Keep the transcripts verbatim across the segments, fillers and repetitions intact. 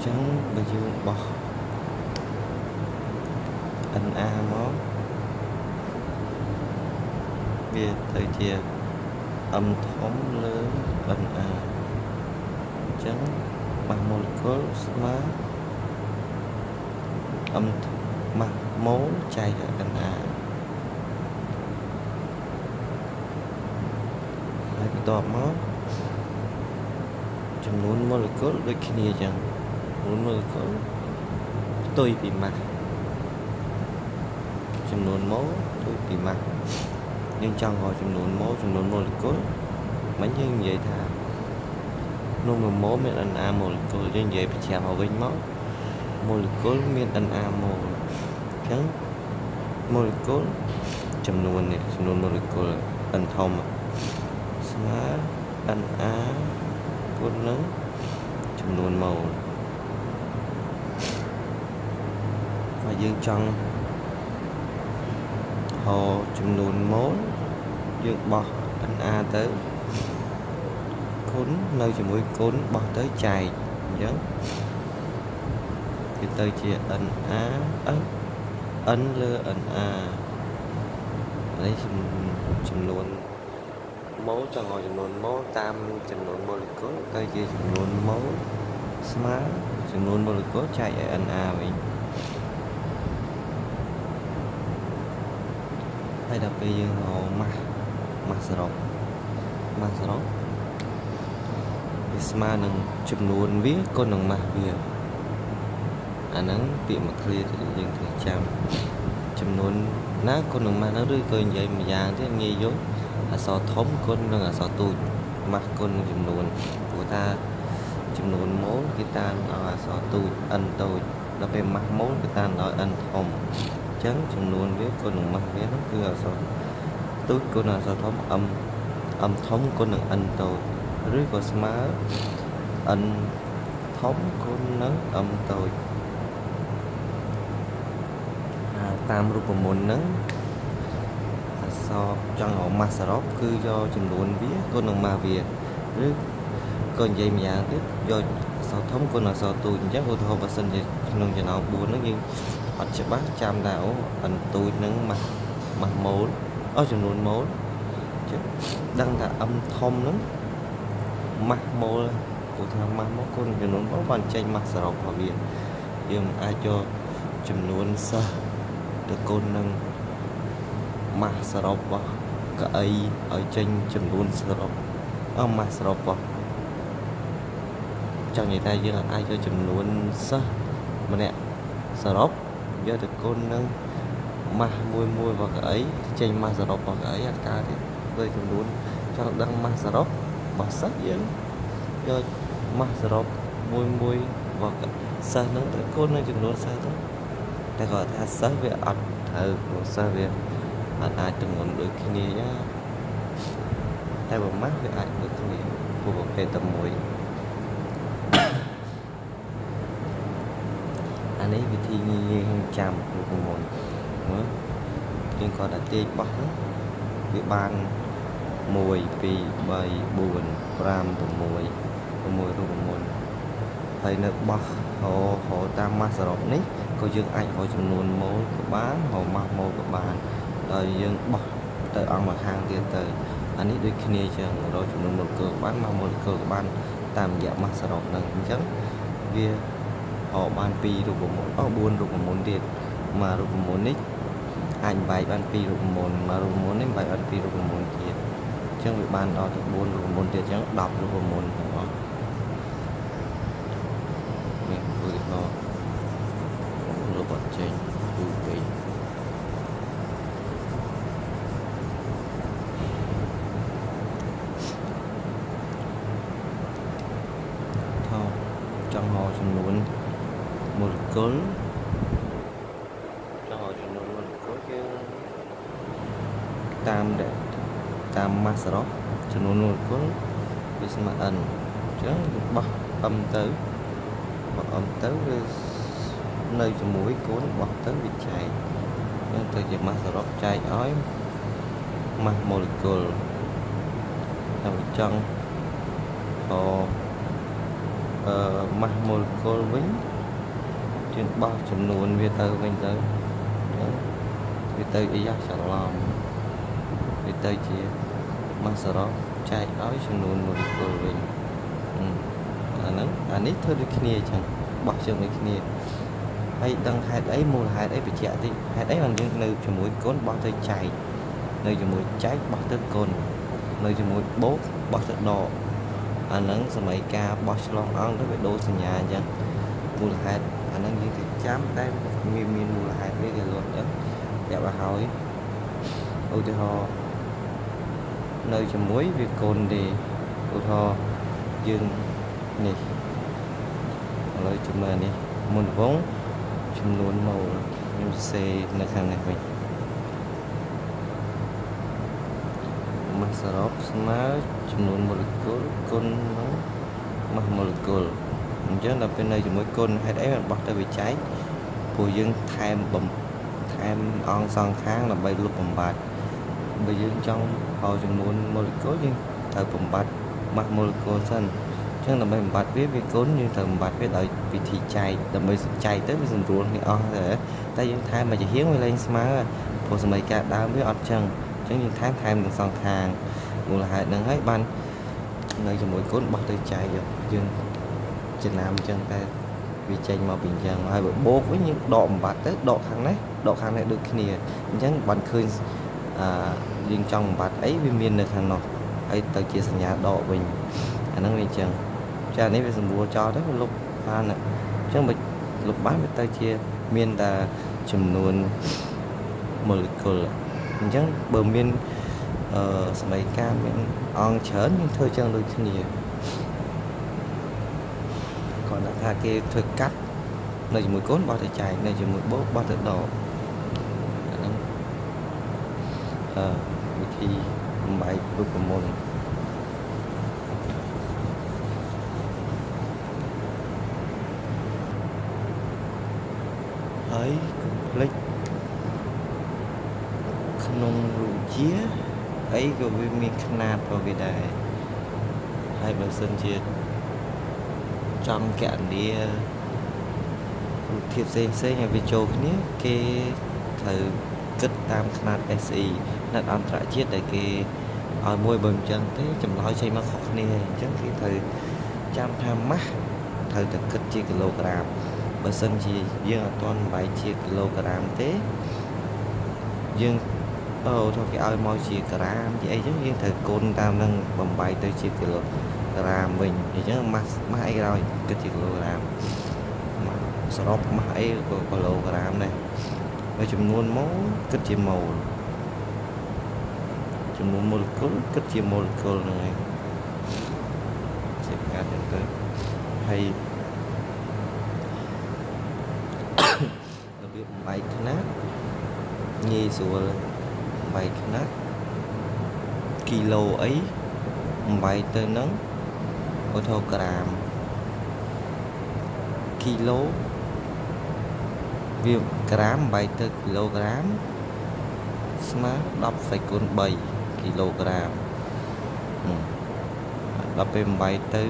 chẳng bây giờ bỏ anh a mó về thời chia âm thống lớn anh a chẳng bằng molecule smart âm mặt mố chạy ở anh a hai cái tọa mó chấm nón molecule đôi khi này chẳng nón molecule tôi bị mặt chấm nón máu tôi bị mặt nhưng trong họ chấm nón máu chấm nón molecule mấy như vậy thà nôn mà máu miền anh a molecule như vậy bị chạm vào bên máu molecule miền anh a mol chẳng molecule chấm nón này chấm nón molecule anh thông smart anh a cốt nắng chấm nón màu và dương trong hồ chấm nón mốt dương bò anh a tới cún nơi chấm mũi cún bò tới chài giống thì tới chia anh á ấn ấn lơ anh a lấy chấm chấm nón máu cho ngồi chấm nón máu tam chấm nón molecule tới chia chấm nón máu smart chấm nón molecule chạy ở anh a vậy hay là bây giờ họ mà mà sờ rộng mà sờ rộng vì smart nâng chấm nón viết con nâng mà việc anh nâng bị mà clear thì dừng thường trăm chấm nón ná con nâng mà nó rơi coi vậy mà giang thế nghe dối là so thống con nâng là so tụi mặt con chấm nón của ta chấm nón máu cái ta là so tụi anh tôi là về mặt máu cái ta nói anh thông trắng chấm nón với con nâng mặt với nó cứ là so tụi con là so thống âm âm thống con nâng anh tôi rưỡi có smart anh thống con nâng âm tôi à, tam rùa môn nâng so trong họ masarop cứ do chấm nón viết con nâng ma việt rưỡi còn vậy mà tiếp do sao thống con là sao tôi chắc tôi thôi và sinh thì nông cho nào buồn nó nhưng họ sẽ bắt trăm đảo anh tôi nâng mặt mặt mốt ở chấm nón mốt đang là âm thông nó mặt mô của thằng mặt mốt con chấm nón có bàn tranh mặt sờ vào việt nhưng ai cho chấm nón sa được con nâng mặt sờ vào cái ở trên chấm nón sờ ở mặt sờ vào trong người ta dương là ai cho chấm nón sa mà nè sờ do được con nâng mà môi môi vào cái ấy trên mà sờ vào cái ấy ca thì với chấm nón cho đăng mà sờ bỏ sắc vậy do mà sờ môi môi vào cái sa nó con nâng chấm nón sa đó ta gọi là sa về ắt thử của sa về anh ai từng muốn được cái này nhá ta bảo mắt về ai được cái này của một cái tầm mũi anh ấy vì thi nhiên chạm của một nữa nhưng còn đã tê bóc bị ban mùi vì bầy buồn ram của mùi của mùi của một thầy nước bóc họ họ tam ma sờ ní có dương anh họ chừng luôn mối của bán họ mặc mô của bạn rồi dương bóc tới ăn mặt hàng tiền từ anh ấy đôi khi chẳng rồi chừng luôn một cửa bán mà một cửa của bạn tam dạng ma sờ nâng chắc kia họ ban pi rồi của một ở buôn rồi của một điện mà rồi của một nick anh bài ban pi rồi của một mà rồi muốn đến bài ban pi rồi của một kia chẳng bị ban đó thì buôn rồi của một điện chẳng đọc rồi của một đó mình vừa nó rồi bật trên u vê thôi trong họ chừng muốn một cơn cho họ chừng muốn một cơn cái tam để tam masarop chừng muốn một cơn vì sao mà ẩn chứ bắt âm tới bắt âm tới nơi cho mũi cuốn bọc tới bị chạy nên từ giờ masarop chạy ói mặt molecule trong chân họ ម៉ាស់ម៉ូលេគុលវិញយើងបោះចំនួនវាទៅវិញទៅវាទៅអីយ៉ាច្រឡំវាទៅជាម៉ាស់សរុបចែកឲ្យចំនួនម៉ូលេគុលវិញអាហ្នឹងអានេះធ្វើដូចគ្នាអញ្ចឹងបោះជាមួយគ្នាហើយដឹងហេតុអីមូលហេតុអីបញ្ជាក់តិចហេតុអីបានយើងនៅជាមួយកូនបោះទៅចែកនៅជាមួយចែកបោះទៅកូននៅជាមួយបូកបោះទៅដកអាហ្នឹងសម័យការបោះឆ្លងអង្គទៅវាដូរសញ្ញាអញ្ចឹងមូលហេតុអាហ្នឹងយើងត្រូវចាំតែមានមានមូលហេតុវាគេលត់អញ្ចឹងតែបើហើយឧទាហរណ៍នៅជាមួយវាកូនទេឧទាហរណ៍យើងនេះឥឡូវជំនឿនេះមុនវងចំនួនម៉ូលខ្ញុំសេនៅខាងនេះវិញម៉ាស់សរុបស្មើចំនួនម៉ូលេគុលគុណនឹងម៉ាស់ម៉ូលេគុលអញ្ចឹងដល់ពេលនៅជាមួយគុណហេតុអីបានបោះទៅវិច័យព្រោះយើងថែមបំថែមអង្គសងខាងដើម្បីលុបបំបត្តិបើយើងចង់ឲ្យចំនួនម៉ូលេគុលយើងត្រូវបំបត្តិម៉ាស់ម៉ូលេគុលសិនអញ្ចឹងដើម្បីបំបត្តិវាវាគុណយើងត្រូវបំបត្តិវាដោយវិធីចែកដើម្បីចែកទៅវាសម្រួលគ្នាអស់តែតែយើងថែមមកជាហៀងវាលែងស្មើព្រោះសម័យកាលដើមវាអត់ចឹងអញ្ចឹងយើងថែមថែមទាំងសងខាងមូលហេតុហ្នឹងហើយបាននៅជាមួយគុណបោះទៅចែកយើងចំណាំអញ្ចឹងតែវាចេញមកពីអញ្ចឹងហើយបើបូកវិញយើងដកបំបត្តិទៅដកខាងនេះដកខាងនេះដូចគ្នាអញ្ចឹងបានឃើញអឺយើងចង់បំបត្តិអីវាមាននៅខាងនោះហើយទៅជាសញ្ញាដកវិញអាហ្នឹងវាអញ្ចឹងចានេះវាសម្រួលចោលទៅវាលុបបានអញ្ចឹងបើលុបបានវាទៅជាមានតែចំនួនម៉ូលេគុលអញ្ចឹងបើមានអឺសម័យកាលមានអង្គច្រើនយើងធ្វើចឹងដូចគ្នាគាត់ថាគេធ្វើកាត់នៅជាមួយកូនបោះទៅចែកនៅជាមួយបូកបោះទៅដកអាហ្នឹងអឺវិធីបំបែករូបមន្តហើយកុំភ្លេចក្នុងរូបជាអីក៏វាមានຂະຫນາດរបស់វាដែរហើយបើសិនជាចង់កណនីរូបភាពផ្សេងផ្សេងឲ្យវាចូលគ្នាគេត្រូវគិតតាមຂະຫນាត เอส อี ຂະຫນាតអន្តរជាតិដែលគេឲ្យមួយបើមិនចឹងទេចម្លើយចេញមកខុសគ្នាអញ្ចឹងគេត្រូវចាំថាម៉ាស់ត្រូវតែគិតជាគីឡូក្រាមបើសិនជាយើងអត់ទាន់បែកជាគីឡូក្រាមទេយើងអូថាគេឲ្យមកជាក្រាមជាអីចឹងយើងត្រូវគុណតាមនឹងបំបែកទៅជាគីឡូក្រាមវិញអញ្ចឹងម៉ាស់ម៉ាស់អីក្រោយគិតជាគីឡូក្រាមម៉ាស់សរុបម៉ាស់អីក៏គីឡូក្រាមដែរហើយចំនួនម៉ូលគិតជាម៉ូលចំនួនម៉ូលេគុលគិតជាម៉ូលេគុលហ្នឹងឯងជាការទៅទៅហើយរបៀបបំបែកຂະຫນាតងាយស្រួលបំបែកຂະຫນាតគីឡូអីបំបែកទៅនឹងឧទាហរណ៍ក្រាមគីឡូវាក្រាមបំបែកទៅគីឡូក្រាមស្មើដប់សេគុណបីគីឡូក្រាមដល់ពេលបំបែកទៅ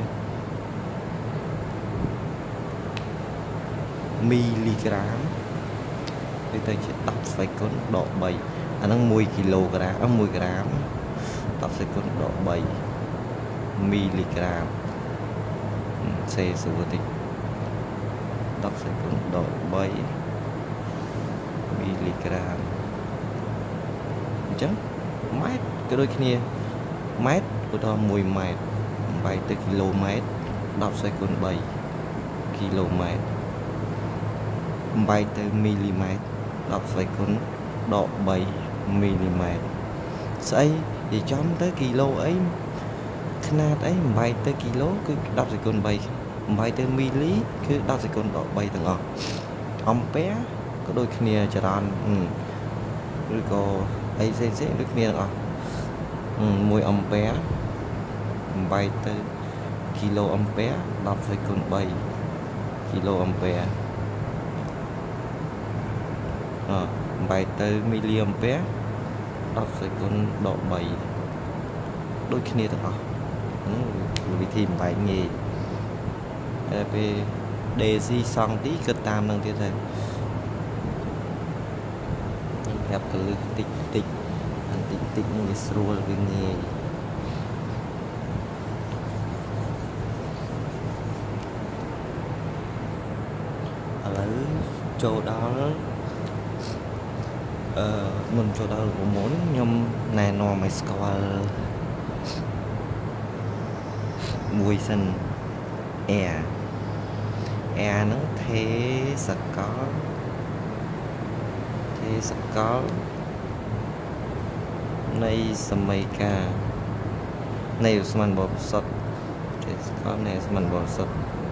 មីលីក្រាមវាទៅជាដប់សេគុណដកបីអាហ្នឹងមួយគីឡូក្រាមមួយក្រាមដប់សេគុណដកបីមីលីក្រាមសេស្រួលតិចដប់សេគុណដកបីមីលីក្រាមអញ្ចឹងម៉ែត្រក៏ដូចគ្នាម៉ែត្រឧទាហរណ៍មួយម៉ែត្របំបែកទៅគីឡូម៉ែត្រដប់សេគុណបីគីឡូម៉ែត្របំបែកទៅមីលីម៉ែត្រដប់សេគុណដកបីមីលីម៉ែត្រស្អីនិយាយចំទៅគីឡូអីຂະຫນាតអីបំបែកទៅគីឡូគឺដប់សេគុណបីបំបែកទៅមីលីគឺដប់សេគុណដកបីទាំងអស់អំពែក៏ដូចគ្នាចរន្តឬក៏អីផ្សេងផ្សេងដូចគ្នាទាំងអស់មួយអំពែបំបែកទៅគីឡូអំពែដប់សេគុណបីគីឡូអំពែអបំបែកទៅមីលីអំពែដប់សេគុណដកបីដូចគ្នាទាំងអស់វិធីបំបែកងាយតែពេល Daisy សង់ទីគឺតាមនឹងទៀតហើយប្រាប់កលឹះតិចតិចបន្តិចតិចនឹងវាស្រួលវាងាយឥឡូវចូលដល់អឺមុនចូលដល់ប្រមុនខ្ញុំណែនាំឲ្យស្គាល់មួយសិន Air Air ហ្នឹងទេសកលទេសកលនៃសម័យកាលនៃឧស្ម័នបរិសុទ្ធទេសកលនៃឧស្ម័នបរិសុទ្ធ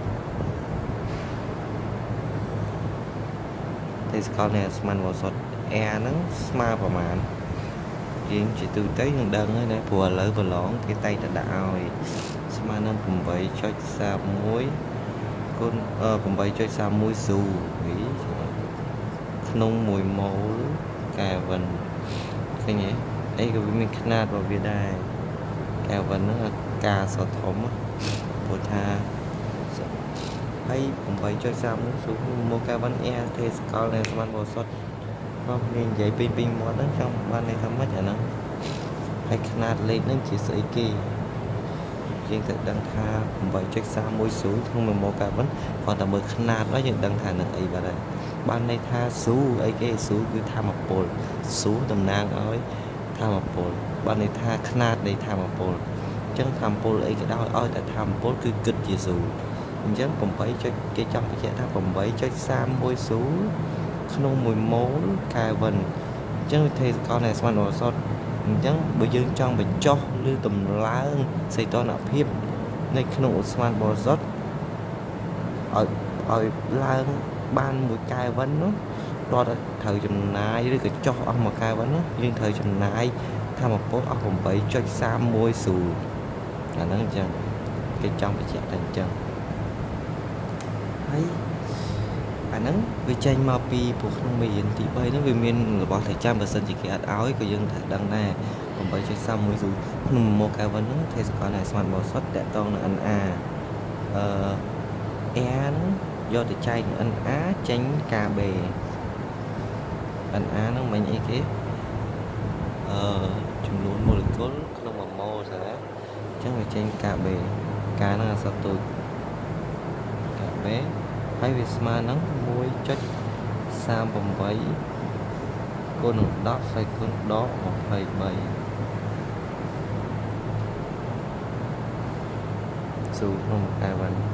ទេសកលនៃឧស្ម័នបរិសុទ្ធ Air ហ្នឹងស្មើប្រមាណយើងជាទូទៅនឹងដឹងហើយណាព្រោះឥឡូវប្រឡងគេតែងតែដាក់ឲ្យស្មើនឹង eight សាមមួយគុណអឺ eight សាមមួយ ស៊ូវីក្នុងមួយម៉ូលកែវិនឃើញទេអីក៏វាមានຂະຫນາດរបស់វាដែរកែវិនហ្នឹងការសធំព្រោះថាហើយ eightសាមមួយ ស៊ូមកកែវិន Air ទេសកលនៃឧស្ម័នបរិសុទ្ធមកមាននិយាយពេញពេញមាត់ហ្នឹងចង់បានន័យថាម៉េចអាហ្នឹងហើយຂະຫນາດលេខហ្នឹងជាស្អីគេយើងទៅដឹងថា eightសាមមួយ ស៊ូក្នុងមួយម៉ូកាវិនគាត់តែមើលຂະຫນາດហើយយើងដឹងថានឹងអីបាត់ហើយបានន័យថាស៊ូអីគេស៊ូគឺធម្មពលស៊ូតំណាងឲ្យធម្មពលបានន័យថាຂະຫນາດនៃធម្មពលអញ្ចឹងធម្មពលអីក៏ដោយឲ្យតែធម្មពលគឺគិតជាស៊ូអញ្ចឹងeightគេចង់បញ្ជាក់ថា eightសាមមួយ ស៊ូក្នុងមួយម៉ូលកែវិនអញ្ចឹងវិធីសកលនៃឧស្ម័នបរិសុទ្ធអញ្ចឹងបើយើងចង់បញ្ចុះឬតម្លើងសីតុណ្ហភាពនៅក្នុងឧស្ម័នបរិសុទ្ធឲ្យឲ្យឡើងបានមួយកែវិននោះគាត់ត្រូវចំណាយឬក៏ចុះអស់មួយកែវិននោះយើងត្រូវចំណាយធម្មពលអស់eightសាមមួយ ស៊ូអាហ្នឹងអញ្ចឹងគេចង់បញ្ជាក់តែអញ្ចឹងហើយអាហ្នឹងវាចេញមកពីពួកក្នុងមេរៀនទី3ហ្នឹងវាមានរបស់តែចាំបើសិនជាគេអត់ឲ្យក៏យើងត្រូវដឹងដែរeightសាមមួយ ស៊ូក្នុងម៉ូកែវិនហ្នឹងទេសកលនៃឧស្ម័នបរិសុទ្ធតកតងនឹង N A អឺ Air ហ្នឹងយកទៅចែក N A ចេញ K B N A ហ្នឹងមិនអីគេអឺចំនួនម៉ូលេគុលក្នុងមួយម៉ូលដែរអញ្ចឹងវាចេញ K B K ហ្នឹងអក្សរទូច K Bហើយវាស្មើនឹងoneសាមeightគុណនឹង10ហើយគុណដកtwenty-threeស៊ូក្នុងកែវិន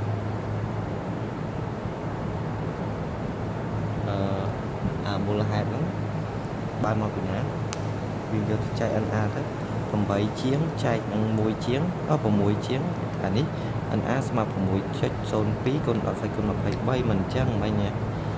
អឺអាមូលហេតុហ្នឹងបានមកពីណាវាយកទៅចែក N A ទៅeightជាងចែកនឹងoneជាងអស់sixជាងអានេះN A ស្មើsix.02គុណ10ហើយគុណtwenty-threeមិនអញ្ចឹងមិញ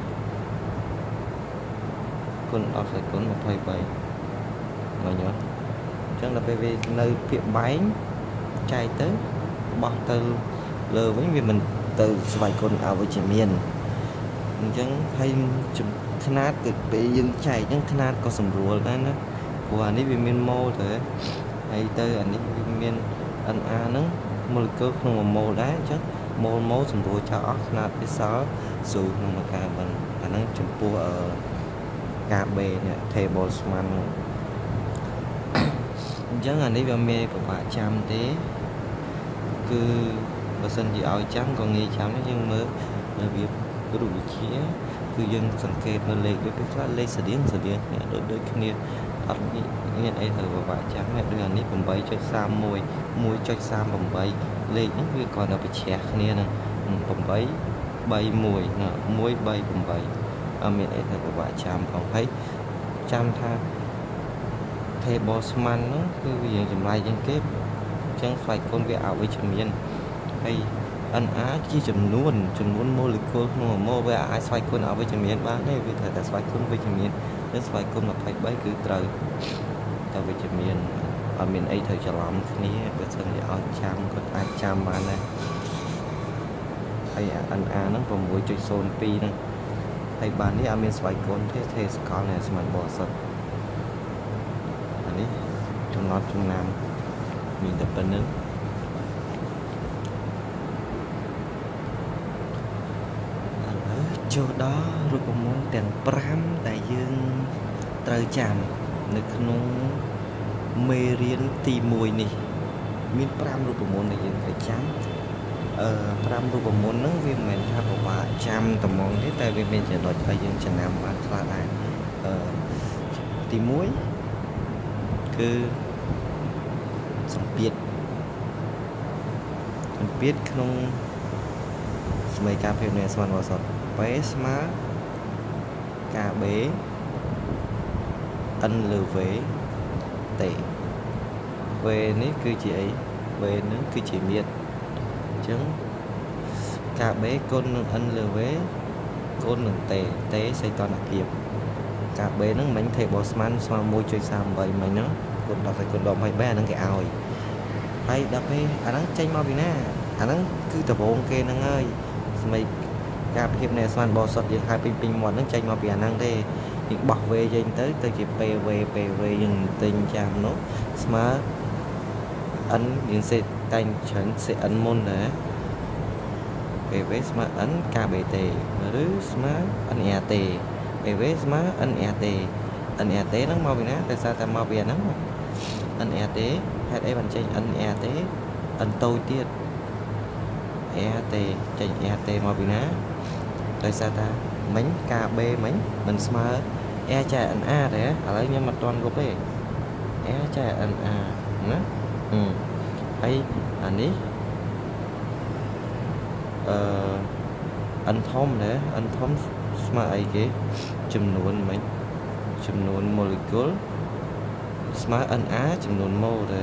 គុណ10ហើយគុណtwenty-threeមិញអត់អញ្ចឹងដល់ពេលវានៅភាគបែងចែកទៅបោះទៅលើវិញវាមិនទៅស្វ័យគុណអវិជ្ជមានអញ្ចឹងហើយຂະຫນາດគឺពេលយើងចែកអញ្ចឹងຂະຫນາດក៏សម្រួលដែរណាព្រោះអានេះវាមានម៉ូលទៅហើយទៅអានេះវាមាន N A ហ្នឹងម៉ូលេគុលក្នុងមួយម៉ូលដែរអញ្ចឹងម៉ូលម៉ូលសម្រួលចោលអស់ຂະຫນາດវាសល់ស៊ូក្នុងមួយកែវិនអាហ្នឹងចំពោះអឺ K B នេះ table ស្មានអញ្ចឹងអានេះវាមានពិបាកចាំទេគឺបើសិនជាឲ្យចាំក៏ងាយចាំដែរយើងមើលរបៀបរូបវិទ្យាគឺយើងសង្កេតមើលលេខវាពេលខ្លះលេខស្តៀងស្តៀងគ្នាដូចដូចគ្នាអត់មានអីត្រូវពិបាកចាំទេដូចអានេះeightសាមមួយ oneសាមeightលេខហ្នឹងវាគ្រាន់តែបញ្ឆេះគ្នានឹងeight three oneណាone three eightអត់មានអីត្រូវពិបាកចាំផងហើយចាំថា table ស្មានហ្នឹងគឺវាយើងចម្លែកជាងគេអញ្ចឹងស្វ័យគុណវាអវិជ្ជមានហើយ N A ជាចំនួនចំនួនម៉ូលេគុលក្នុងម៉ូវាអាចស្វ័យគុណអវិជ្ជមានបានទេវាត្រូវតែស្វ័យគុណវិជ្ជមានឬស្វ័យគុណtwenty-threeគឺត្រូវតែវិជ្ជមានអត់មានអីត្រូវច្រឡំគ្នាបើសិនជាឲ្យចាំក៏អាចចាំបានដែរហើយ N A ហ្នឹងsix.02ហ្នឹងហើយបាននេះអត់មានស្វ័យគុណទេទេសកលនៃឧស្ម័នបរិសុទ្ធអានេះចំណត់ចំណាំមានតែប៉ុណ្្នឹងចូលដល់រូបមន្តទាំងប្រាំដែលយើងត្រូវចាំនៅក្នុងមេរៀនទីមួយនេះមានប្រាំរូបមន្តដែលយើងត្រូវចាំអឺប្រាំរូបមន្តហ្នឹងវាមិនមែនថាពិបាកចាំតែហ្មងទេតែវាមានចំណុចឲ្យយើងចំណាំបានខ្លះដែរអឺទីមួយគឺសម្ពាធសម្ពាធក្នុងសមីការភាពនៃស្មានវសតពេលស្មើការបេ n លើ v តេ v នេះគឺជាអី v នឹងគឺជាមៀតអញ្ចឹងការបេគុណនឹង n លើ v គុណនឹងតេតេសីតុណ្ហភាពការបេហ្នឹងមិញ table ស្មានស្មើ មួយចុចសាមប្រាំបី មិញហ្នឹងគុណ10គុណ10 23អាហ្នឹងគេឲ្យហើយដល់ពេលអាហ្នឹងចេញមកពីណាអាហ្នឹងគឺដំបូងគេហ្នឹងហើយស្មីការភាពនៃស្មានបោសុតយើងហៅពេញពេញមាត់ហ្នឹងចេញមកពីអាហ្នឹងទេយើងបោះវេចេញទៅទៅជា pv pv យើងទិញចាំនោះស្មើ n យើងសេតែងច្រើនសេ n មុនដែរ pv ស្មើ n ការបេតេឬស្មើ n rt pv ស្មើ n rt n rt ហ្នឹងមកពីណាដោយសារតែមកពីអាហ្នឹង n rt ហេតុអីបានចេញ n rt n តូចទៀត rt ចេញ rt មកពីណាដោយសារតែមិញការ b មិញមិនស្មើ e ចែ na ទេឥឡូវខ្ញុំមិនទាន់គប់ទេ e ចែ na ណាហើយអានេះអឺ n ធំដែរ n ធំស្មើអីគេចំនួនមិញចំនួន molecule ស្មើ na ចំនួន mol ដែរ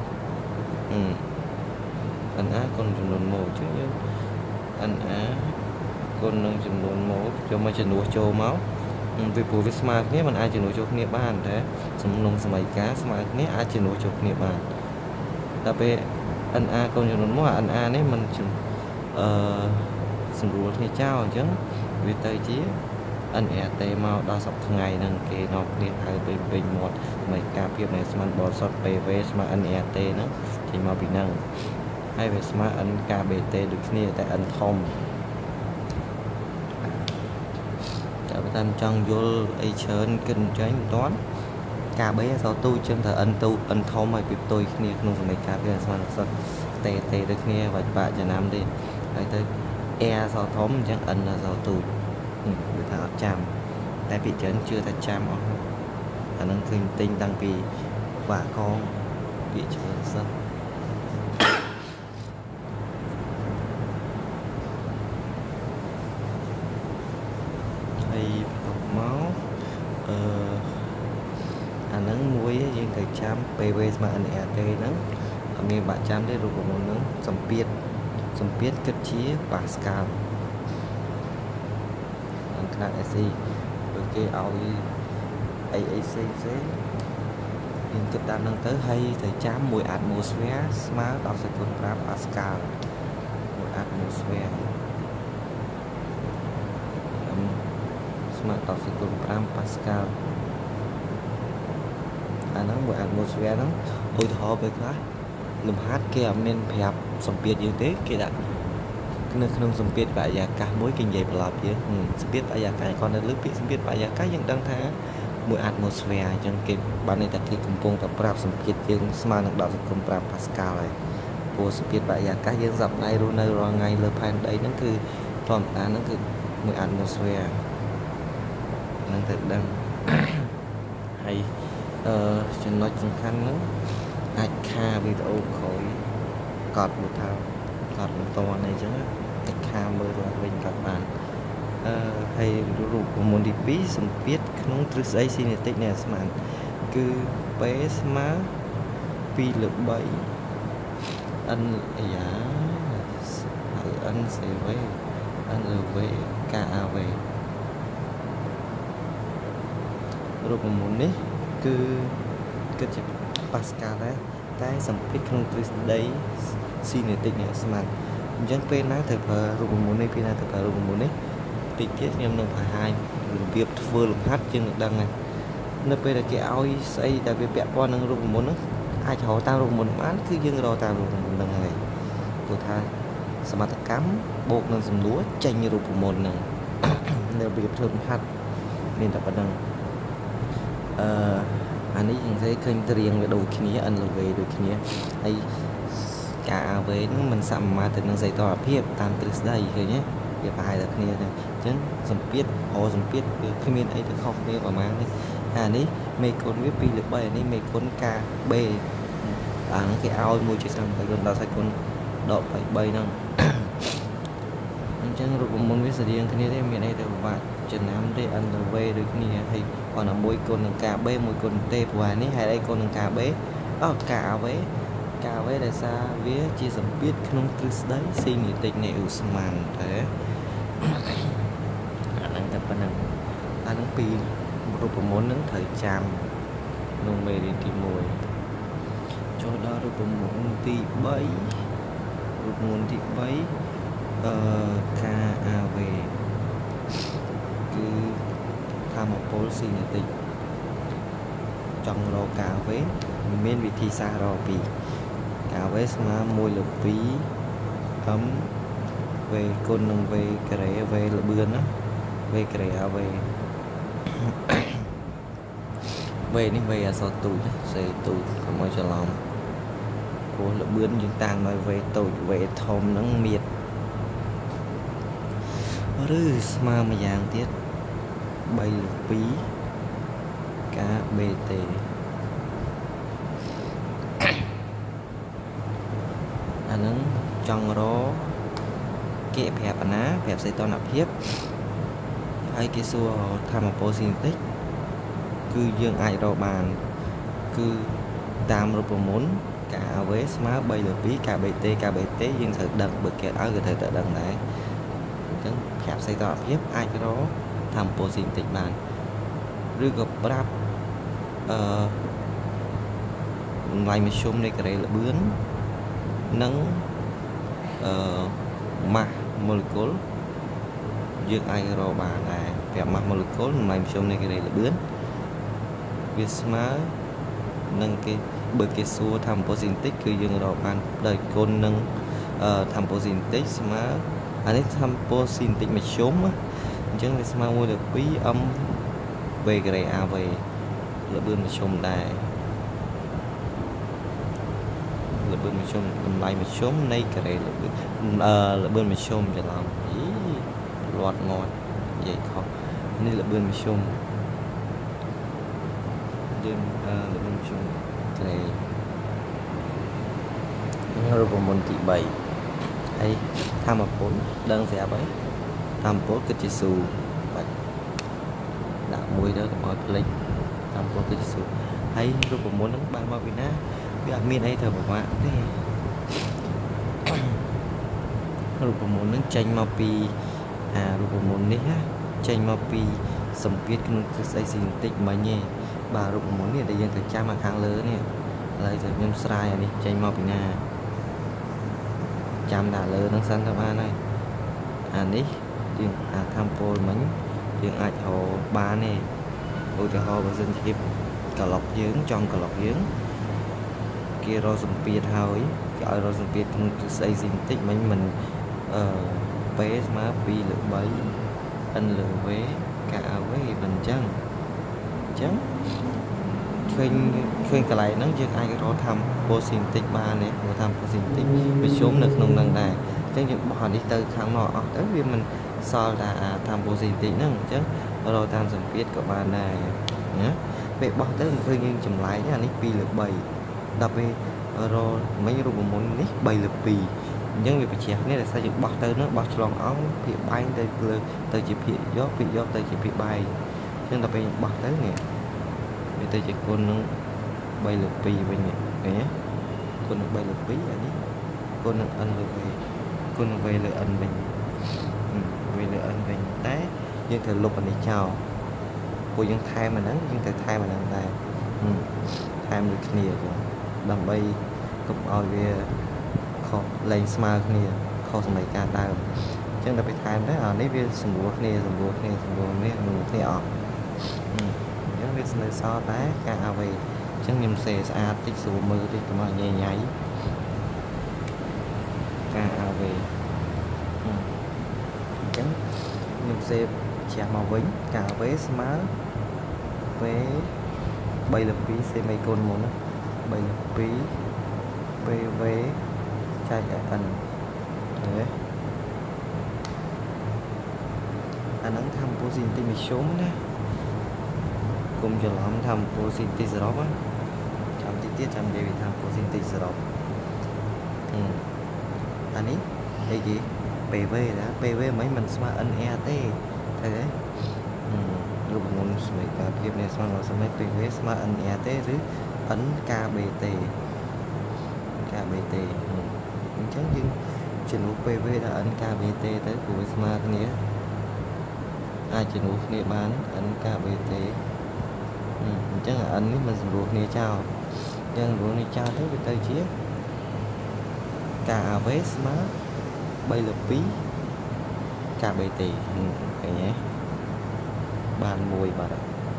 na គុណចំនួន mol អញ្ចឹងយើង na គុណនឹងចំនួន mol យកមកចំនួនចូលមកវាព្រោះវាស្មើគ្នាมันអាចចំនួនចូលគ្នាបានតែសំណុំសម័យកាលស្មើគ្នាអាចចំនួនចូលគ្នាបានដល់ពេល na គុណចំនួន mol na នេះมันអឺសម្រួលគ្នាចោលអញ្ចឹងវាទៅជា n rt មកដល់សប្តាហ៍ថ្ងៃហ្នឹងគេនាំគ្នាហៅពេញពេញមាត់នៃការភាពនៃស្មានបរិសុទ្ធ pv ស្មើ n rt ហ្នឹងចេញមកពីហ្នឹងហើយវាស្មើ n ការ bt ដូចគ្នាតែ n ធំតែបើតាមចង់យល់អីច្រើនគិតចេញមិនទាន់ការ b អសទូចឹងទៅ n ទូ n ធំឲ្យពីផ្ទុយគ្នាក្នុងសមីការវាស្មើសុទ្ធតេតេដូចគ្នាបាច់បាក់ចំណាំទេហើយទៅ e អសធំអញ្ចឹង n អសទូវាថាអត់ចាំតែពីច្រើនជឿថាចាំអស់អាហ្នឹងឃើញទិញតាំងពីបាក់កងពាក្យច្រើនសិនហើយបន្តមកអឺអាហ្នឹងមួយយើងត្រូវចាំ pv ស្មើ n rt ហ្នឹងអត់មានបាក់ចាំទេរូបមន្តហ្នឹងសម្ពាធសម្ពាធគិតជា Pascalខ្នាត ac ដូចគេឲ្យអីអីផ្សេងផ្សេងយើងគិតតាមហ្នឹងទៅហើយត្រូវចាំមួយ atmosphere ស្មើ ដប់សេគុណប្រាំ Pascal មួយ atmosphere ស្មើ ដប់សេគុណប្រាំ Pascal អាហ្នឹងមួយ atmosphere ហ្នឹងឧទាហរណ៍ពេលខ្លះលំហាត់គេអត់មានប្រាប់សម្ពាធយើងទេគេដាក់នៅក្នុងសម្ពាធបរិយាកាសមួយគេនិយាយប្រឡប់យើងសម្ពាធបរិយាកាសគាត់នៅលើពាក្យសម្ពាធបរិយាកាសយើងដឹងថាមួយ atmosphere អញ្ចឹងគេបានន័យថាគេកំពុងតែប្រាប់សម្ពាធយើងស្មើនឹងដប់សេគុណប្រាំ Pascal ហើយព្រោះសម្ពាធបរិយាកាសយើងសប្តាហ៍រស់នៅរាល់ថ្ងៃលើផែនដីហ្នឹងគឺធម្មតាហ្នឹងគឺមួយ atmosphere ហ្នឹងទៅដឹងហើយអឺចំណុចសំខាន់ហ្នឹងអាចខាវីដេអូក្រោយកត់មកថាកត់មិនតន់អីចឹងអាចខាមើលឡើងវិញកត់បានអឺហើយរូបមន្តទីពីរសម្ពាធក្នុងទ្រឹស្ដីស៊ីនេតិកនៃអាស្មានគឺ p ស្មើ ពីរលើបី n អាយ៉ា n cv n លើ v kav រូបមន្តនេះគឺគិតជា Pascal ដែរតែសម្ពាធក្នុងទ្រឹស្ដីស៊ីនេតិកនៃអាស្មានអញ្ចឹងពេលណាត្រូវប្រើរូបមន្តនេះពេលណាត្រូវប្រើរូបមន្តនេះតិចទៀតខ្ញុំនឹងបង្ហាញរបៀបធ្វើលំហាត់យើងនឹងដឹងហើយនៅពេលដែលគេឲ្យស្អីដែលវាពាក់ព័ន្ធនឹងរូបមន្តហ្នឹងអាចរកតាមរូបមន្តបានគឺយើងរកតាមរូបមន្តហ្នឹងហើយព្រោះថាសមត្ថកម្មបូកនឹងសំណួរចេញរូបមន្តហ្នឹងនៅរបៀបធ្វើបង្ហាត់មានតែប៉ុណ្្នឹងអឺអានេះយើងនិយាយឃើញត្រៀងវាដូចគ្នាអិនលវេដូចគ្នាហើយការអាវេហ្នឹងมันសមាមាត្រទៅនឹងសីតុណ្ហភាពតាមទ្រឹស្ដីឃើញទេវាប្រហែលតែគ្នាទេអញ្ចឹងសម្ពាធអូសម្ពាធគឺគ្មានអីទៅខុសគ្នាប្រហែលនេះអានេះមេគុណវាពីរលើបីអានេះមេគុណកាបេអាហ្នឹងគេឲ្យមួយជាសំបីគុណដល់សាច់គុណដកបីហ្នឹងអញ្ចឹងរូបមន្តវាស្រដៀងគ្នាទេមានអីទៅពិបាកចំណាំទេអិនទៅវេដូចគ្នាហើយគាត់តែមួយគុណនឹងកាបេមួយគុណទេព្រោះអានេះហេតុអីគុណនឹងកាបេអូកាវេកាវេដែលសារវាជាសម្ពាធក្នុងទ្រឹស្ដីស៊ីនីតិកនៃឧស្ម័នតែអាហ្នឹងតែប៉ុណ្្នឹងអាហ្នឹងពីរូបមន្តហ្នឹងត្រូវចាំក្នុងមេរៀនទីមួយចូលដល់រូបមន្តទីបីរូបមន្តទីបីអឺកាអាវេគឺធម្មពលស៊ីនីតិកចង់រកកាវេមានវិធីសាស្ត្ររកពីកាវេស្មើមួយលើពីរអឹមវេគុណនឹងវេការ៉េវេលបឿនណាវេការ៉េអាវេវេនេះវេអក្សរទូចសេទូចកុំឲ្យច្រឡំព្រោះលបឿនយើងតាំងដោយវេតូចវេធំហ្នឹងមៀតឬស្មើមួយយ៉ាងទៀតបីលើពីរកាបេតេអាហ្នឹងចង់រកគេប្រាប់ណាប្រាប់សីតុណ្ហភាពហើយគេសួរធម្មពលស៊ីនីតិកគឺយើងអាចរកបានគឺតាមរូបមន្តកាវេស្មើបីលើពីរកាបេតេកាបេតេយើងត្រូវដឹងបើគេឲ្យគឺត្រូវតែដឹងដែរអញ្ចឹងប្រាប់សីតុណ្ហភាពអាចរកធម្មពលស៊ីនីតិកបានឬក៏ប្រាប់អឺតម្លៃមធ្យមនៃការ៉េល្បឿននិងអឺម៉ាស់ម៉ូលេគុលយើងអាចរកបានដែរប្រាប់ម៉ាស់ម៉ូលេគុលតម្លៃមធ្យមនៃការ៉េល្បឿនវាស្មើនឹងគេបើគេសួរធម្មពលស៊ីនីតិកគឺយើងរកបានដោយគុណនឹងអឺធម្មពលស៊ីនីតិកស្មើអានេះធម្មពលស៊ីនីតិកមធ្យមអញ្ចឹងវាស្មើមួយលើពីរអឹមវេការ៉េអាវេល្បឿនមធ្យមដែរល្បឿនមធ្យមតម្លៃមធ្យមនៃការ៉េល្បឿនអឺល្បឿនមធ្យមច្រឡំអីលាត់ងាត់និយាយខុសនេះល្បឿនមធ្យមយើងអឺល្បឿនមធ្យមការ៉េរូបមន្តទីបីហើយធម្មពលដឹងស្រាប់ហើយធម្មពលគឺជាស៊ូបាច់ដាក់មួយទៅកុំឲ្យភ្លេចធម្មពលគឺជាស៊ូហើយរូបមន្តហ្នឹងបានមកពីណាវាអត់មានអីទៅពិបាកទេរូបមន្តហ្នឹងចេញមកពីអារូបមន្តនេះណាចេញមកពីសម្ពាធក្នុងទ្រឹស្ដីស៊ីនីតិកមិញឯងបាទរូបមន្តនេះដែលយើងត្រូវចាំមកខាងលើនេះឥឡូវទៅខ្ញុំស្រាយអានេះចេញមកពីណាចាំតែលើហ្នឹងសិនទៅបានហើយអានេះយើងអាធម្មពលមិញយើងអាចរកបានទេឧទាហរណ៍បើសិនជាក្លុកយើងចង់ក្លុកយើងគេរកសម្ពាធហើយគេឲ្យរកសម្ពាធក្នុងទ្រឹស្ដីស៊ីនីតិកមិញមិនអឺពេស្មើពីរលើបីnលើ v កាវេមិនអញ្ចឹងអញ្ចឹងឃើញឃើញកន្លែងហ្នឹងយើងអាចរកធម្មពលស៊ីនីតិកបានទេព្រោះធម្មពលស៊ីនីតិកវាជុំនៅក្នុងហ្នឹងដែរអញ្ចឹងយើងបោះអានេះទៅខាងមកអស់ទៅវាមិនសល់តែធម្មពលស៊ីនីតិកហ្នឹងអញ្ចឹងរកតាមសម្ពាធក៏បានដែរណាពេលបោះទៅឃើញយើងចម្លែកអានេះពីរលើបីដល់ពេលរកមិញរូបមន្តនេះបីលើពីរអញ្ចឹងវាបញ្ជាក់នេះដែលថាយើងបោះទៅនោះបោះឆ្លងអង្គភាគបែងទៅលើទៅជាភាគយកភាគយកទៅជាភាគបែងអញ្ចឹងដល់ពេលបោះទៅនេះវាទៅជាគុណនឹងបីលើពីរវិញនេះឃើញទេគុណនឹងបីលើពីរអានេះគុណនឹង n លើ v គុណនឹង v លើ n វិញ v លើ n វិញតែយើងត្រូវលុបអានេះចោលពួកយើងថែមអាហ្នឹងយើងត្រូវថែមអាហ្នឹងដែរថែមដូចគ្នាចឹងដើម្បីកុំឲ្យវាខុសលែងស្មើគ្នាខុសសម័យកាលដើមអញ្ចឹងដល់ពេលថែមទៅអានេះវាសម្រួលគ្នាសម្រួលគ្នាសម្រួលនេះសម្រួលគ្នាអស់អញ្ចឹងវានៅសល់តែការអាវេអញ្ចឹងខ្ញុំសេស្អាតតិចស្រួលមើលតិចកុំឲ្យញ៉ៃញ៉ៃការអាវេអញ្ចឹងខ្ញុំសេបជះមកវិញកាវេស្មើវេ3លើ2សេមីកូនមុនណា3លើ2 pê vê ចែកឲ្យ n ឃើញទេអាហ្នឹងធម្មពលស៊ីនទីមធ្យមណាកុំច្រឡំធម្មពលស៊ីនទីសរុបណាចាំតិចទៀតចាំនិយាយពីធម្មពលស៊ីនទីសរុបអានេះអីគេ pê vê ណា pê vê មិនមិនស្មើ en ទេឃើញទេរូបមន្តស្វ័យការភាពនេះស្មើនឹងស្មើ pê vê ស្មើ en ទេឬ en kbt kbt អញ្ចឹងយើងជំនួស pê vê ដល់ en kbt ទៅព្រោះវាស្មើគ្នាអាចជំនួសគ្នាបាន en kbt អញ្ចឹង en នេះមិនសម្រួលគ្នាចោលយើងសម្រួលនេះចោលទៅវាទៅជា kav ស្មើ3លើ2 kbt ឃើញទេបានមួយបាទ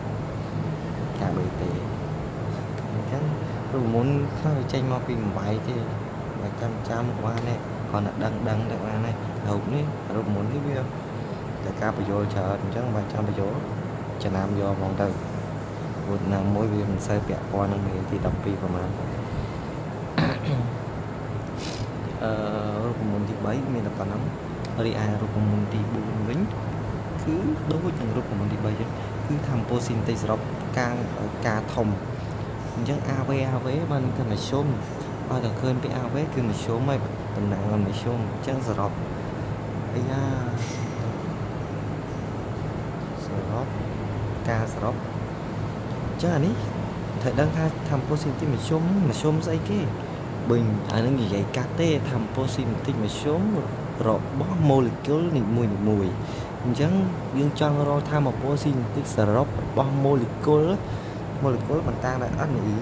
kbt អញ្ចឹងរូបមន្តខ្លះចេញមកពីមួយបាយទេបើចាំចាំក៏បានដែរគាត់តែដឹងដឹងតែបានដែររូបនេះរូបមន្តនេះវាតែការបញ្យល់ច្រើនអញ្ចឹងបើចាំបញ្យល់ចំណាំយកហ្មងទៅព្រោះណាមួយវាមិនសូវពាក់ព័ន្ធនឹងមេរៀនទីដប់ពីរប្រហែលអឺរូបមន្តទី3មានតែប៉ុណ្ណឹងរីឯរូបមន្តទី4វិញគឺដូចនឹងរូបមន្តទី3ចឹងគឺធម្មពលស៊ីនទីសរុបការការធំអញ្ចឹង av av បានតែមធ្យមឲ្យតែឃើញពី av គឺមធ្យមហើយតំណាងឲ្យមធ្យមអញ្ចឹងសរុបអាយ៉ាសរុបការសរុបអញ្ចឹងអានេះត្រូវដឹងថាធម្មពលស៊ីនទីមធ្យមមធ្យមស្អីគេបើអានឹងនិយាយកាត់ទេធម្មពលស៊ីនទីមធ្យមរបស់ molecule នីមួយៗអញ្ចឹងយើងចង់រកធម្មពលស៊ីនទីសរុបរបស់ molecule molecule មិនតាំងដោយ n អ៊ី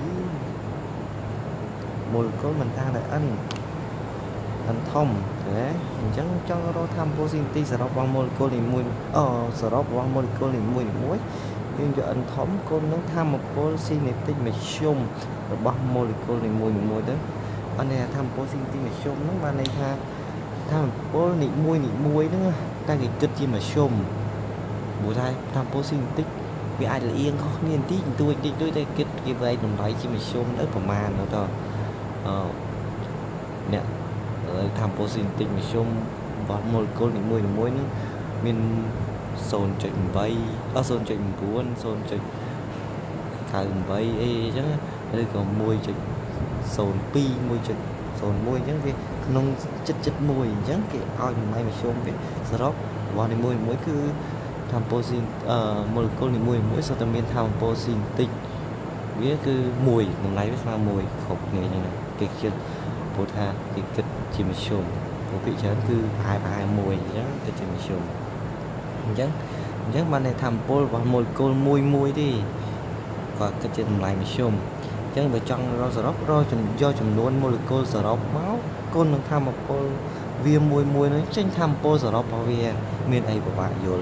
molecule មិនតាំងដោយ n n ធំទេអញ្ចឹងចង់រកធម្មពលស៊ីនទីសរុបរបស់ molecule នីមួយអូសរុបរបស់ molecule នីមួយៗយើងយក n ធំគុណនឹងធម្មពលស៊ីនេតិកមធ្យមរបស់ molecule នីមួយៗទៅអនធម្មពលស៊ីនេតិកមធ្យមហ្នឹងបានន័យថាធម្មពលនីមួយនីមួយហ្នឹងតែគេគិតជាមធ្យមព្រោះថាធម្មពលស៊ីនេតិកវាអាចលៀងខុសគ្នាបន្តិចបន្តួចតិចដូចតែគិតគេវាយតម្លៃជាមធ្យមទៅប្រមាណទៅអឺអ្នកធម្មពលស៊ីនេតិកមធ្យមរបស់ molecule នីមួយនីមួយហ្នឹងមាន ศูนย์จุดแปด អ ศูนย์จุดเก้า ศูนย์จุดเก้า អីចឹងឬក៏ មួយจุดศูนย์สอง មួយจุดศูนย์một អញ្ចឹងវាក្នុងចិត្តចិត្តមួយអញ្ចឹងគេឲ្យតម្លៃមធ្យមវាសរុបរបស់នីមួយមួយគឺធម្មពលស៊ីនអឺ molecule នីមួយមួយសុទ្ធតែមានធម្មពលស៊ីនតិចវាគឺមួយតម្លៃវាស្មើមួយគ្រប់គ្នាអញ្ចឹងគេគិតព្រោះថាគេគិតជាមធ្យមព្រោះភាគច្រើនគឺប្រហែលប្រហែលមួយអញ្ចឹងគិតជាមធ្យមអញ្ចឹងអញ្ចឹងបានតែធម្មពលរបស់ molecule មួយមួយទេគាត់គិតជាតម្លៃមធ្យមអញ្ចឹងបើចង់រកសរុបរកយកចំនួន molecule សរុបមកគុណនឹងធម្មពលវាមួយមួយនោះចេញធម្មពលសរុបរបស់វាមានអីពិបាកយល់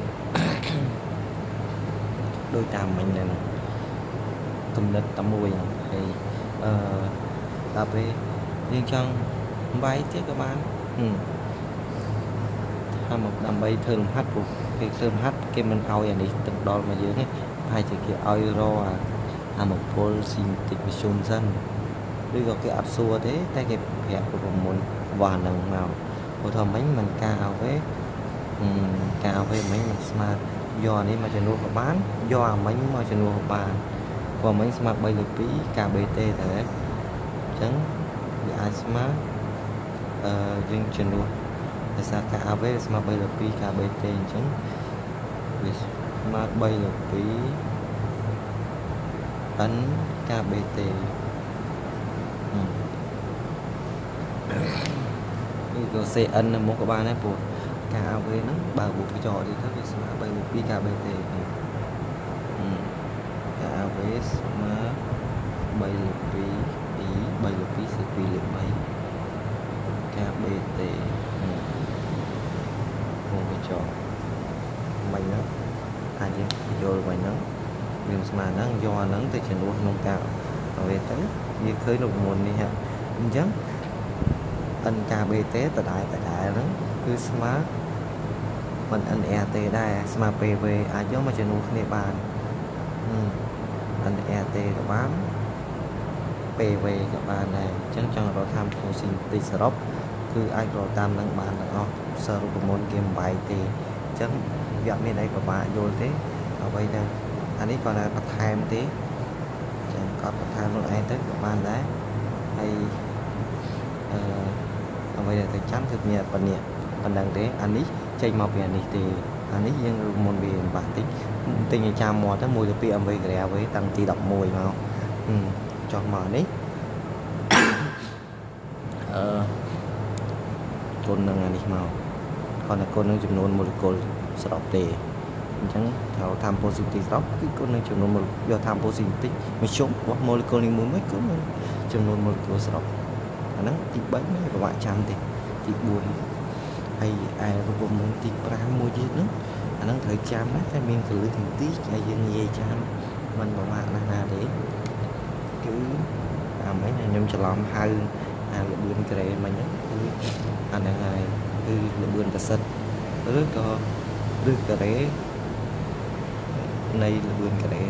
ដោយតាមមិញហ្នឹងកំណត់តែមួយហ្នឹងហើយអឺដល់ពេលយើងចង់បាយទៀតក៏បានថាមកដើម្បីធ្វើលំហាត់ព្រោះគេធ្វើលំហាត់គេមិនឲ្យអានេះទៅដល់មកយើងទេហើយជាគេឲ្យរកអាមពលស៊ីនតិចមធ្យមសិនឬក៏គេអត់សួរទេតែគេប្រាប់ប្រមុនរបស់ហ្នឹងមកព្រោះថាមិញមិនការឲ្យទេការឲ្យវិញមិញមិនស្មើយកនេះមកជំនួសក៏បានយកអាមិញមកជំនួសក៏បានព្រោះមិញស្មើ3លើ2 kbt ទៅអញ្ចឹងវាអាចស្មើអឺយើងជំនួសដោយសារការ av ស្មើ3លើ2 kbt អញ្ចឹងវាស្មើ3លើ2 n kbt នេះក៏ cn នៅមុខក៏បានដែរព្រោះការ av ហ្នឹងបើបូកបញ្ចោតនេះទៅវាស្មើ3លើ2 kbt ការ av ស្មើ3លើ2 e 3លើ2សេ2លើ3 kbt បូកបញ្ចោតមិនហ្នឹងអាចយើងយល់វិញហ្នឹងវាស្មើហ្នឹងយកអាហ្នឹងទៅជំនួសក្នុងការ av ទៅវាឃើញរូបមន្តនេះអញ្ចឹង n kbt តដែលតដែលហ្នឹងគឺស្មើ mình anh e tê đây mà pv ai giống mà cho nuôi này bàn anh e tê các bạn pv các bạn này chẳng chẳng rồi tham phô sinh tì srop cứ ai rồi tam năng bạn là o sơ rụp môn game bài thì chẳng gặp bên đây của bạn vô thế ở bây giờ anh ấy còn là bắt hai một tí chẳng có bắt hai luôn ai tới của bạn đấy hay ở bây giờ thì chắn thực nhẹ phần nhẹ phần đằng thế anh ấy chơi màu biển này thì anh ấy nhưng môn biển bản tính tình ngày cha mò tới mùi được âm với cái với tăng ti đọc mùi màu ừ. Cho mở đấy ờ con nâng này màu còn là con nâng chụp nôn một con sẽ đọc đề chẳng theo tham positive rock cái con nâng chụp nôn một do tham positive mình sống hoặc molecule này muốn mấy con chụp nôn một con sẽ đọc nó thì bấy mấy các bạn chăm thì thì buồn hay ai cũng muốn tìm ra mua gì nữa anh đang thời chăm á cái miếng cử thì tí hay dân về chăm mình bảo bạn là nào để cứ à, mấy này nhung cho làm hai à là bươn cái mà nhớ anh đang này cứ là bươn cả sân rất có rất cái đấy này là bươn cái đấy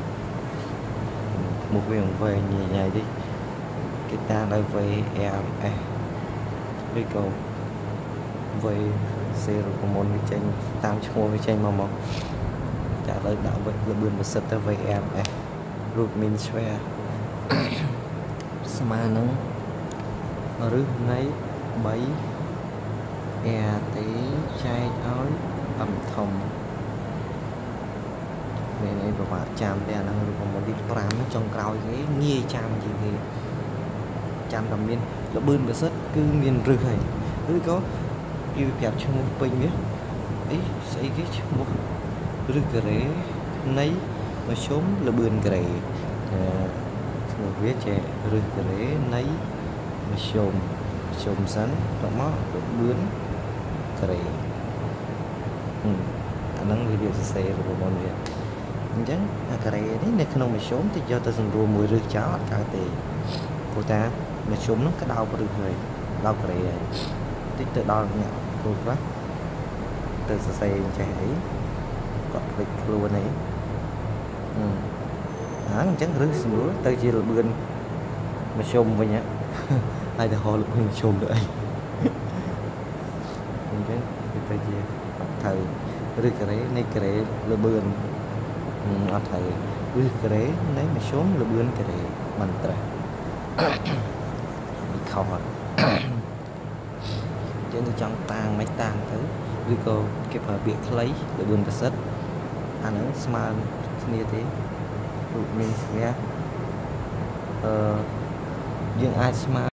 một viên về nhẹ nhảy đi cái ta đây về em đi cầu về xe rồi có môn với tranh tam cho môn với tranh mà mong trả lời đạo vậy là bươn và sật về em root min square mà nắng rước nấy bấy e tí chai áo âm thầm về này và bạn chạm để năng được một đi làm trong cao cái nghe chạm gì thì chạm tầm miên là bươn và sất cứ miên rư hay cứ có yêu đẹp trong một bình biết ấy xây cái một rư cái nấy mà sống là bươn cái một viết trẻ rư cái nấy mà xồm xồm sắn và mó bướn cái ừ anh đang video xe của bọn việt chẳng cái đấy này không mà xốm thì do ta dùng rùa mùi rư cháo cả thì cô ta mà xốm nó cái đau của rư người đau cái đấy tích tự đau nhẹ cô quá từ xe chạy ấy còn việc luôn ấy ừ hả chẳng rư xuống lúa tới chỉ là bươn mà xồm vậy nhá ai thì họ lực mình xồm được ấy cái cái gì thầy rư cái đấy này cái đấy là bươn ở thầy rư cái đấy lấy mà xuống là bươn cái đấy bằng trời khó chứ tôi trong tàng mấy tàng thứ rư cô cái phải việc lấy là bươn cái sất anh ấy smart như thế mình nghe ờ, nhưng ai smart